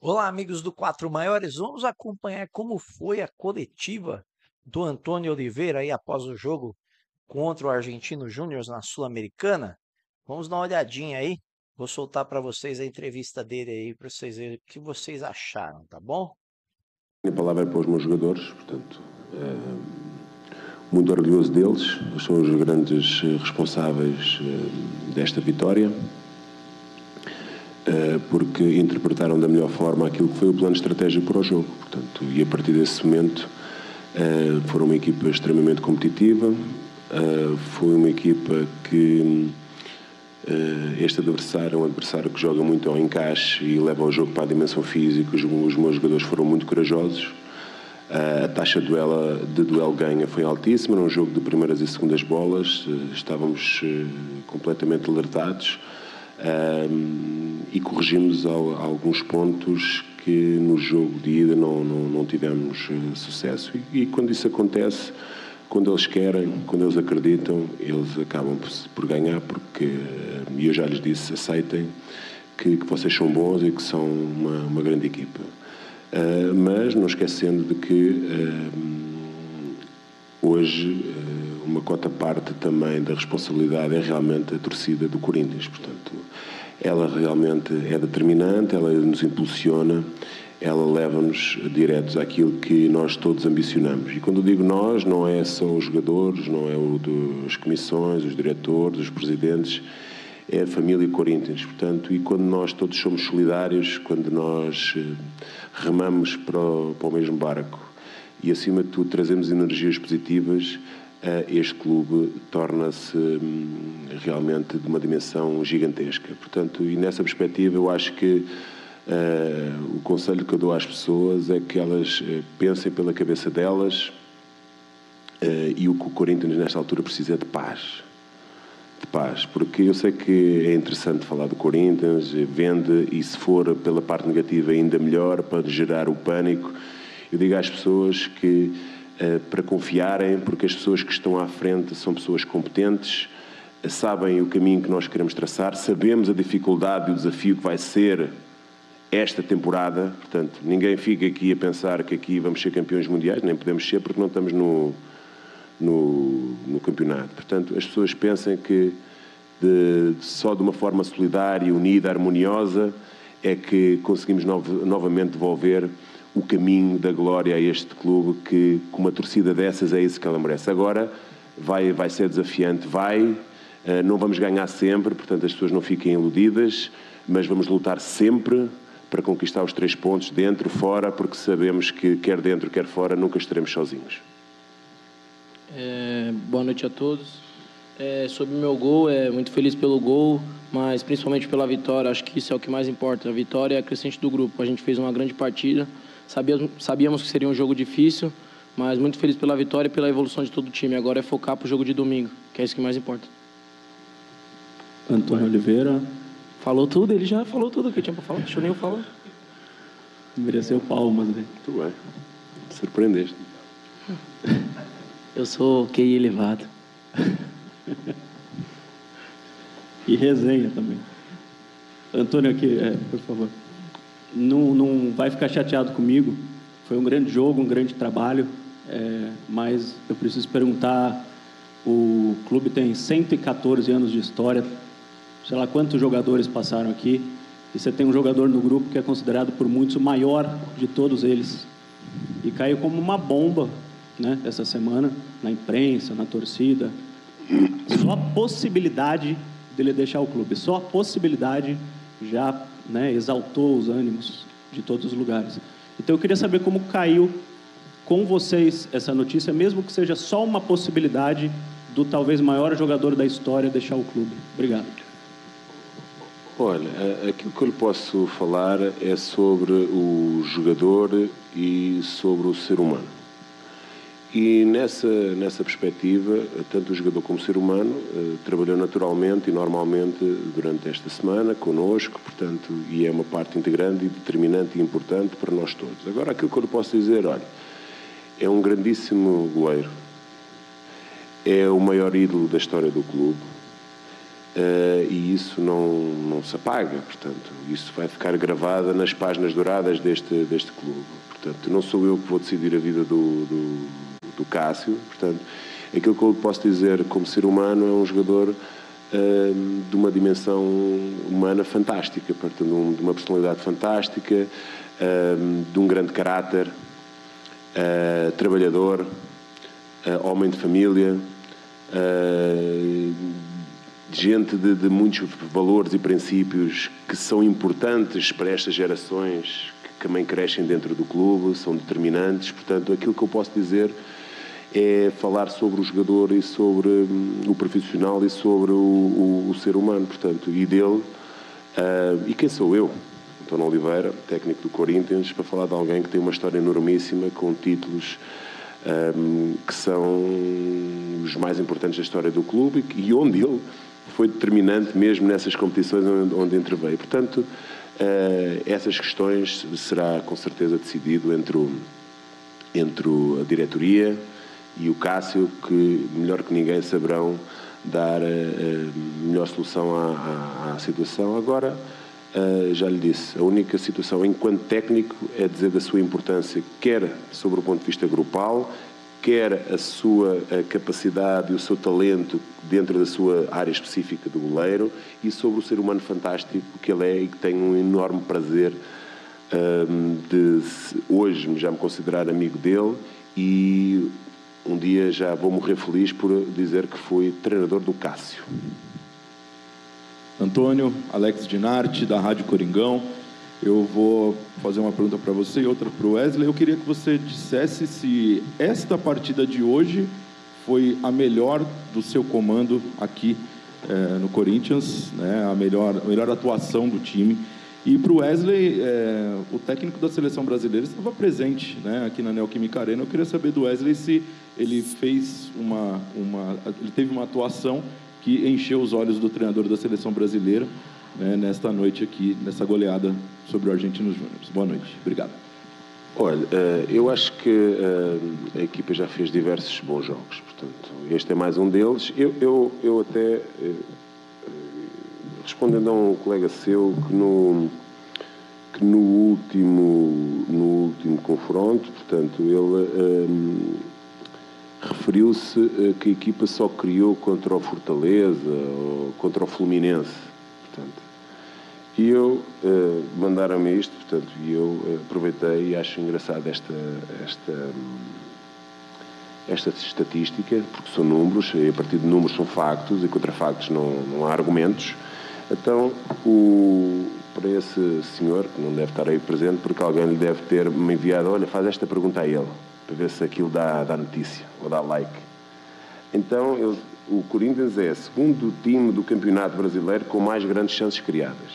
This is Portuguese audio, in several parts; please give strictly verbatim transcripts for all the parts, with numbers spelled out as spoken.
Olá, amigos do Quatro Maiores. Vamos acompanhar como foi a coletiva do Antônio Oliveira aí após o jogo contra o Argentino Júnior na Sul-Americana. Vamos dar uma olhadinha aí. Vou soltar para vocês a entrevista dele aí para vocês verem o que vocês acharam, tá bom? A palavra é para os meus jogadores, portanto, é, muito orgulhoso deles. Eles são os grandes responsáveis é, desta vitória, é, porque interpretaram da melhor forma aquilo que foi o plano estratégico para o jogo. Portanto, e a partir desse momento é, foram uma equipa extremamente competitiva, é, foi uma equipa que este adversário é um adversário que joga muito ao encaixe e leva o jogo para a dimensão física. Os, os meus jogadores foram muito corajosos. A taxa de duelo, de duelo ganha foi altíssima, num jogo de primeiras e segundas bolas. Estávamos completamente alertados e corrigimos alguns pontos que no jogo de ida não, não, não tivemos sucesso. E, e quando isso acontece, quando eles querem, quando eles acreditam, eles acabam por, por ganhar, porque, e eu já lhes disse, aceitem que, que vocês são bons e que são uma, uma grande equipa. Uh, mas não esquecendo de que uh, hoje uh, uma cota parte também da responsabilidade é realmente a torcida do Corinthians. Portanto, ela realmente é determinante, ela nos impulsiona, ela leva-nos diretos àquilo que nós todos ambicionamos. E quando eu digo nós, não é só os jogadores, não é o das comissões, os diretores, os presidentes, é a família Corinthians. Portanto, e quando nós todos somos solidários, quando nós remamos para o, para o mesmo barco e, acima de tudo, trazemos energias positivas, este clube torna-se realmente de uma dimensão gigantesca. Portanto, e nessa perspectiva, eu acho que Uh, o conselho que eu dou às pessoas é que elas uh, pensem pela cabeça delas uh, e o que o Corinthians nesta altura precisa é de paz. De paz, porque eu sei que é interessante falar do Corinthians, vende, e se for pela parte negativa ainda melhor, para gerar o pânico. Eu digo às pessoas que uh, para confiarem, porque as pessoas que estão à frente são pessoas competentes, uh, sabem o caminho que nós queremos traçar, sabemos a dificuldade e o desafio que vai ser esta temporada. Portanto, ninguém fica aqui a pensar que aqui vamos ser campeões mundiais, nem podemos ser porque não estamos no, no, no campeonato. Portanto, as pessoas pensam que de, só de uma forma solidária, unida, harmoniosa, é que conseguimos no, novamente devolver o caminho da glória a este clube, que com uma torcida dessas é isso que ela merece. Agora vai, vai ser desafiante, vai, não vamos ganhar sempre, portanto as pessoas não fiquem iludidas, mas vamos lutar sempre para conquistar os três pontos, dentro, fora, porque sabemos que, quer dentro, quer fora, nunca estaremos sozinhos. É, boa noite a todos. É, sobre o meu gol, é muito feliz pelo gol, mas principalmente pela vitória. Acho que isso é o que mais importa. A vitória é a crescente do grupo. A gente fez uma grande partida. Sabíamos, sabíamos que seria um jogo difícil, mas muito feliz pela vitória e pela evolução de todo o time. Agora é focar para o jogo de domingo, que é isso que mais importa. Antônio Oliveira. Falou tudo, ele já falou tudo que eu tinha para falar, deixa eu nem eu falar. Mereceu palmas, né? Muito bem. Surpreendeste. Eu sou Q I elevado. E resenha também. Antônio, aqui, é, por favor. Não, não vai ficar chateado comigo. Foi um grande jogo, um grande trabalho, é, mas eu preciso perguntar, o clube tem cento e quatorze anos de história, sei lá quantos jogadores passaram aqui, e você tem um jogador no grupo que é considerado por muitos o maior de todos eles, e caiu como uma bomba, né, essa semana, na imprensa, na torcida. Só a possibilidade dele deixar o clube, só a possibilidade já, né, exaltou os ânimos de todos os lugares. Então eu queria saber como caiu com vocês essa notícia, mesmo que seja só uma possibilidade do talvez maior jogador da história deixar o clube. Obrigado. Olha, aquilo que eu lhe posso falar é sobre o jogador e sobre o ser humano. E nessa, nessa perspectiva, tanto o jogador como o ser humano eh, trabalhou naturalmente e normalmente durante esta semana connosco, portanto, e é uma parte integrante e determinante e importante para nós todos. Agora, aquilo que eu lhe posso dizer, olha, é um grandíssimo goleiro, é o maior ídolo da história do clube, uh, e isso não, não se apaga, portanto, isso vai ficar gravado nas páginas douradas deste, deste clube. Portanto, não sou eu que vou decidir a vida do, do, do Cássio, portanto, aquilo que eu posso dizer como ser humano é um jogador uh, de uma dimensão humana fantástica, portanto, de uma personalidade fantástica, uh, de um grande caráter, uh, trabalhador, uh, homem de família, uh, gente de, de muitos valores e princípios que são importantes para estas gerações que também crescem dentro do clube, são determinantes. Portanto, aquilo que eu posso dizer é falar sobre o jogador e sobre hum, o profissional e sobre o, o, o ser humano, portanto, e dele. Uh, e quem sou eu? António Oliveira, técnico do Corinthians, para falar de alguém que tem uma história enormíssima, com títulos um, que são os mais importantes da história do clube e, e onde ele foi determinante mesmo nessas competições onde, onde interveio. Portanto, uh, essas questões será com certeza decidido entre, o, entre a diretoria e o Cássio, que melhor que ninguém saberão dar a, a melhor solução à, à, à situação. Agora, uh, já lhe disse, a única situação enquanto técnico é dizer da sua importância, quer sobre o ponto de vista grupal, quer a sua a capacidade e o seu talento dentro da sua área específica do goleiro, e sobre o ser humano fantástico que ele é e que tenho um enorme prazer um, de hoje já me considerar amigo dele, e um dia já vou morrer feliz por dizer que fui treinador do Cássio. Antônio, Alex Dinarte, da Rádio Coringão. Eu vou fazer uma pergunta para você e outra para o Wesley. Eu queria que você dissesse se esta partida de hoje foi a melhor do seu comando aqui é, no Corinthians, né? a, melhor, a melhor atuação do time. E para o Wesley, é, o técnico da seleção brasileira estava presente, né, aqui na Neoquímica Arena. Eu queria saber do Wesley se ele fez uma, uma, ele teve uma atuação que encheu os olhos do treinador da seleção brasileira, né, nesta noite aqui, nessa goleada sobre o Argentinos Júniors. Boa noite. Obrigado. Olha, eu acho que a equipa já fez diversos bons jogos, portanto, este é mais um deles. Eu, eu, eu até, respondendo a um colega seu, que no, que no, último, no último confronto, portanto, ele um, referiu-se que a equipa só criou contra o Fortaleza ou contra o Fluminense, portanto. E eu, uh, mandaram-me isto, portanto, e eu uh, aproveitei e acho engraçado esta, esta, esta estatística, porque são números, e a partir de números são factos, e contra factos não, não há argumentos. Então, o, para esse senhor, que não deve estar aí presente, porque alguém lhe deve ter me enviado, olha, faz esta pergunta a ele, para ver se aquilo dá, dá notícia, ou dá like. Então, eu, o Corinthians é o segundo time do Campeonato Brasileiro com mais grandes chances criadas.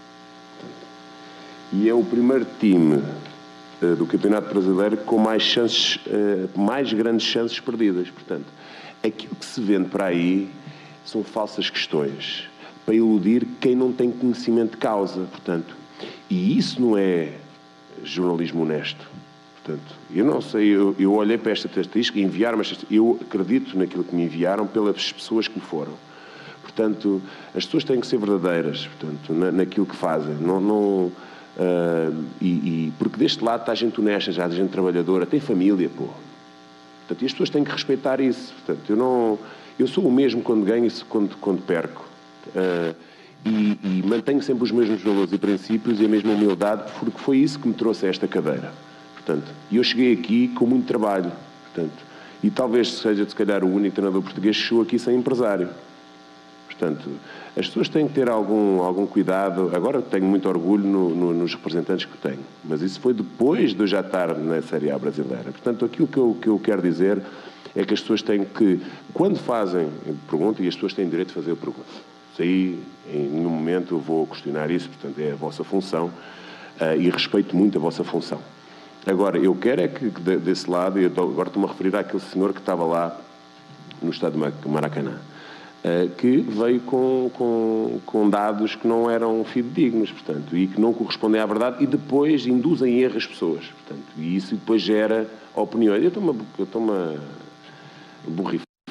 E é o primeiro time uh, do Campeonato Brasileiro com mais chances, uh, mais grandes chances perdidas. Portanto, aquilo que se vende para aí são falsas questões para iludir quem não tem conhecimento de causa. Portanto, e isso não é jornalismo honesto. Portanto, eu não sei, eu, eu olhei para esta estatística e enviaram-me esta, eu acredito naquilo que me enviaram pelas pessoas que me foram. Portanto, as pessoas têm que ser verdadeiras, portanto, na, naquilo que fazem. Não, não Uh, e, e, porque deste lado está gente honesta, já gente trabalhadora, tem família, pô. Portanto, e as pessoas têm que respeitar isso. Portanto, eu, não, eu sou o mesmo quando ganho e quando, quando perco. Uh, e, e mantenho sempre os mesmos valores e princípios e a mesma humildade, porque foi isso que me trouxe a esta cadeira. Portanto, e eu cheguei aqui com muito trabalho. Portanto, e talvez seja, se calhar, o único treinador português que chegou aqui sem empresário. Portanto, as pessoas têm que ter algum, algum cuidado. Agora tenho muito orgulho no, no, nos representantes que tenho, mas isso foi depois de eu já estar na Série A brasileira. Portanto, aquilo que eu, que eu quero dizer é que as pessoas têm que, quando fazem pergunta, e as pessoas têm direito de fazer a pergunta, isso aí, em nenhum momento eu vou questionar isso, portanto, é a vossa função, uh, e respeito muito a vossa função. Agora, eu quero é que, que desse lado, e eu agora estou-me a referir àquele senhor que estava lá no estado de Maracanã, que veio com, com, com dados que não eram fidedignos, portanto, e que não correspondem à verdade, e depois induzem erro as pessoas, portanto, e isso depois gera opiniões. Eu estou-me a borrifar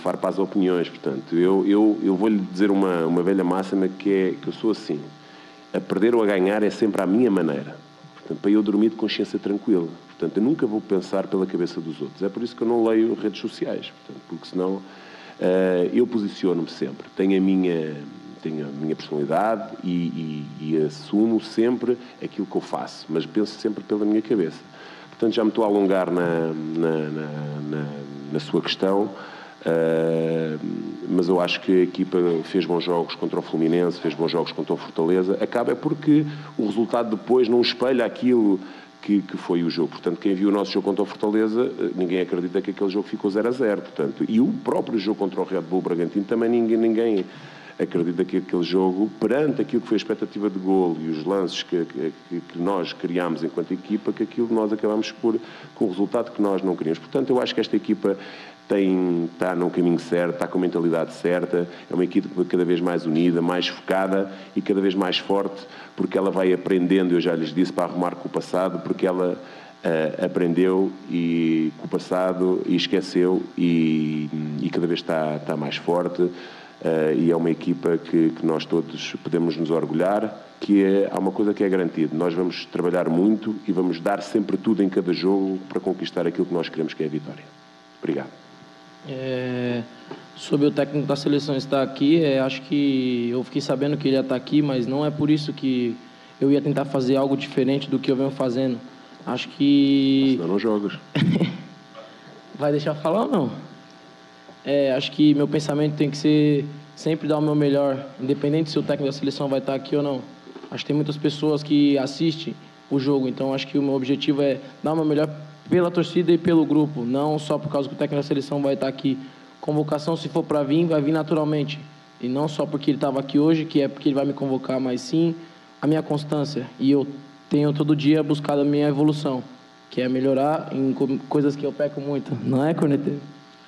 farpa as opiniões, portanto, eu, eu, eu vou-lhe dizer uma, uma velha máxima que é que eu sou assim, a perder ou a ganhar é sempre à minha maneira, portanto, para eu dormir de consciência tranquila, portanto, eu nunca vou pensar pela cabeça dos outros, é por isso que eu não leio redes sociais, portanto, porque senão uh, eu posiciono-me sempre, tenho a minha, tenho a minha personalidade e, e, e assumo sempre aquilo que eu faço, mas penso sempre pela minha cabeça. Portanto, já me estou a alongar na, na, na, na, na sua questão, uh, mas eu acho que a equipa fez bons jogos contra o Fluminense, fez bons jogos contra o Fortaleza. Acaba é porque o resultado depois não espelha aquilo que, que foi o jogo. Portanto, quem viu o nosso jogo contra o Fortaleza, ninguém acredita que aquele jogo ficou zero a zero. Portanto, e o próprio jogo contra o Red Bull Bragantino também ninguém... ninguém acredita que aquele jogo, perante aquilo que foi a expectativa de golo e os lances que, que, que nós criámos enquanto equipa, que aquilo nós acabámos por, com o resultado que nós não queríamos. Portanto, eu acho que esta equipa tem, está no caminho certo, está com a mentalidade certa, é uma equipa cada vez mais unida, mais focada e cada vez mais forte, porque ela vai aprendendo, eu já lhes disse, para arrumar com o passado, porque ela uh, aprendeu e, com o passado e esqueceu e, e cada vez está, está mais forte. Uh, e é uma equipa que, que nós todos podemos nos orgulhar, que é, há uma coisa que é garantida, nós vamos trabalhar muito e vamos dar sempre tudo em cada jogo para conquistar aquilo que nós queremos, que é a vitória. Obrigado. É, sobre o técnico da seleção estar aqui, é, acho que eu fiquei sabendo que ele ia estar aqui, mas não é por isso que eu ia tentar fazer algo diferente do que eu venho fazendo. Acho que... Senão não jogas. Vai deixar eu falar ou não? É, acho que meu pensamento tem que ser sempre dar o meu melhor, independente se o técnico da seleção vai estar aqui ou não. Acho que tem muitas pessoas que assistem o jogo, então acho que o meu objetivo é dar o meu melhor pela torcida e pelo grupo, não só por causa que o técnico da seleção vai estar aqui. Convocação, se for para vir, vai vir naturalmente. E não só porque ele estava aqui hoje, que é porque ele vai me convocar, mas sim a minha constância. E eu tenho todo dia buscado a minha evolução, que é melhorar em coisas que eu peco muito. Não é, Corneteiro?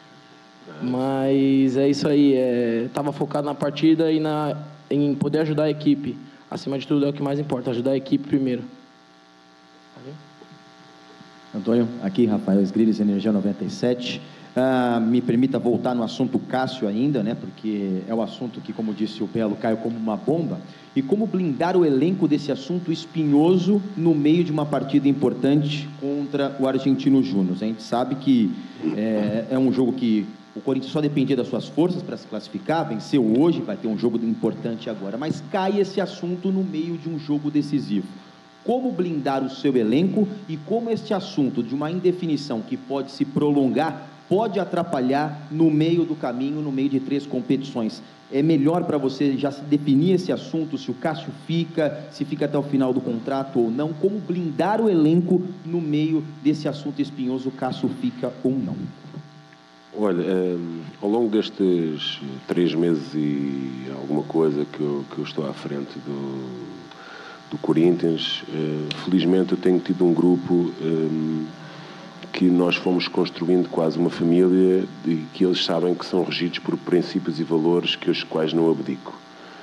Mas é isso aí, estava é, focado na partida e na, em poder ajudar a equipe. Acima de tudo é o que mais importa, ajudar a equipe primeiro. Antônio, aqui Rafael Esgriles, Energia noventa e sete. Ah, me permita voltar no assunto Cássio ainda, né, porque é o assunto que, como disse o Belo, caiu como uma bomba. E como blindar o elenco desse assunto espinhoso no meio de uma partida importante contra o Argentino Júnior. A gente sabe que é, é um jogo que o Corinthians só dependia das suas forças para se classificar, venceu hoje, vai ter um jogo importante agora, mas cai esse assunto no meio de um jogo decisivo. Como blindar o seu elenco e como este assunto de uma indefinição que pode se prolongar pode atrapalhar no meio do caminho, no meio de três competições. É melhor para você já se definir esse assunto, se o Cássio fica, se fica até o final do contrato ou não, como blindar o elenco no meio desse assunto espinhoso, o Cássio fica ou não? Olha, um, ao longo destes três meses e alguma coisa que eu, que eu estou à frente do, do Corinthians, uh, felizmente eu tenho tido um grupo um, que nós fomos construindo quase uma família e que eles sabem que são regidos por princípios e valores que os quais não abdico.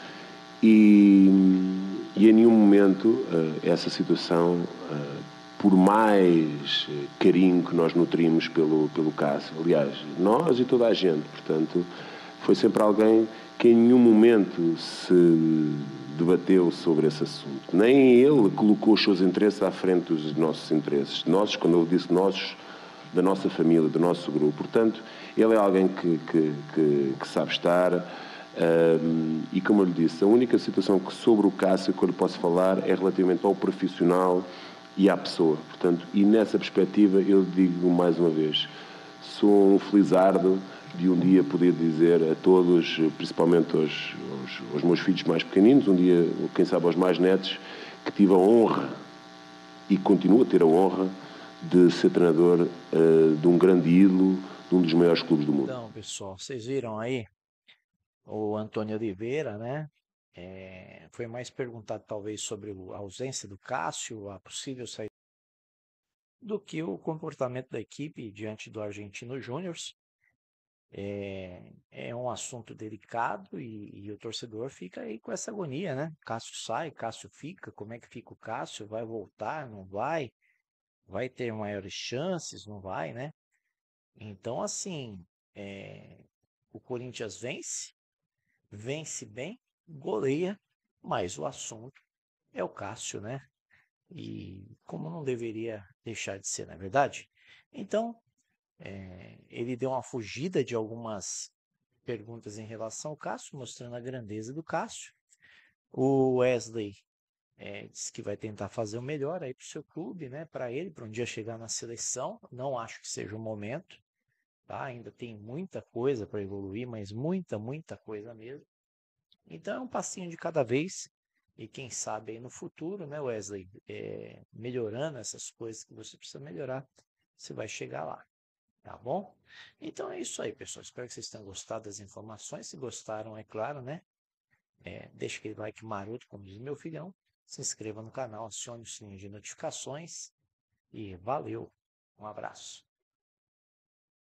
E, e em nenhum momento uh, essa situação... Uh, por mais carinho que nós nutrimos pelo, pelo Cássio, aliás, nós e toda a gente, portanto, foi sempre alguém que em nenhum momento se debateu sobre esse assunto. Nem ele colocou os seus interesses à frente dos nossos interesses. Nossos, quando eu disse nossos, da nossa família, do nosso grupo. Portanto, ele é alguém que, que, que, que sabe estar. Um, e como eu lhe disse, a única situação que sobre o Cássio que eu lhe posso falar é relativamente ao profissional e à pessoa, portanto, e nessa perspectiva eu digo mais uma vez, sou um felizardo de um dia poder dizer a todos, principalmente aos, aos, aos meus filhos mais pequeninos, um dia, quem sabe aos mais netos, que tive a honra e continuo a ter a honra de ser treinador uh, de um grande ídolo, de um dos maiores clubes do mundo. Então, pessoal, vocês viram aí o Antônio Oliveira, né? É, foi mais perguntado talvez sobre a ausência do Cássio, a possível saída, do que o comportamento da equipe diante do Argentino Júnior. É, é um assunto delicado e, e o torcedor fica aí com essa agonia, né? Cássio sai, Cássio fica, como é que fica o Cássio? Vai voltar, não vai? Vai ter maiores chances, não vai, né? Então, assim, é, o Corinthians vence, vence bem, goleia, mas o assunto é o Cássio, né? E como não deveria deixar de ser, não é verdade? Então, é, ele deu uma fugida de algumas perguntas em relação ao Cássio, mostrando a grandeza do Cássio. O Wesley é, disse que vai tentar fazer o melhor aí para o seu clube, né? Para ele, para um dia chegar na seleção. Não acho que seja o momento, tá? Ainda tem muita coisa para evoluir, mas muita, muita coisa mesmo. Então é um passinho de cada vez. E quem sabe aí no futuro, né, Wesley, é, melhorando essas coisas que você precisa melhorar, você vai chegar lá, tá bom? Então é isso aí, pessoal. Espero que vocês tenham gostado das informações. Se gostaram, é claro, né? É, deixa aquele like maroto, como diz meu filhão. Se inscreva no canal, acione o sininho de notificações. E valeu. Um abraço.